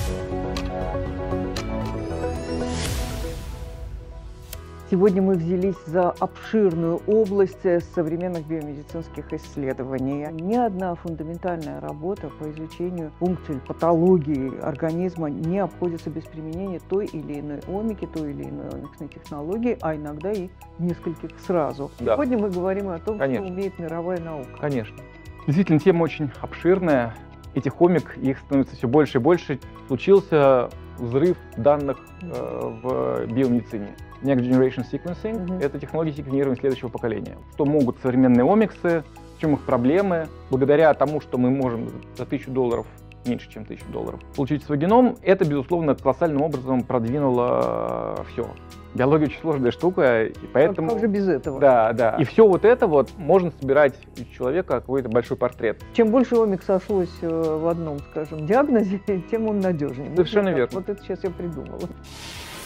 Сегодня мы взялись за обширную область современных биомедицинских исследований. Ни одна фундаментальная работа по изучению функций, патологии организма не обходится без применения той или иной омики, той или иной омиксной технологии, а иногда и нескольких сразу. Да. Сегодня мы говорим о том, Конечно. что умеет мировая наука. Конечно. Действительно, тема очень обширная. Этих омик, их становится все больше и больше. Случился взрыв данных в биомедицине. Next Generation Sequencing — это технологии секвенирования следующего поколения. Что могут современные омиксы, в чем их проблемы. Благодаря тому, что мы можем за $1000, меньше чем $1000, получить свой геном, это, безусловно, колоссальным образом продвинуло все. Биология очень сложная штука, и поэтому... Как же без этого? Да, да. И все вот это вот можно собирать из человека какой-то большой портрет. Чем больше омик сошлось в одном, скажем, диагнозе, тем он надежнее. Совершенно верно. Вот это сейчас я придумала.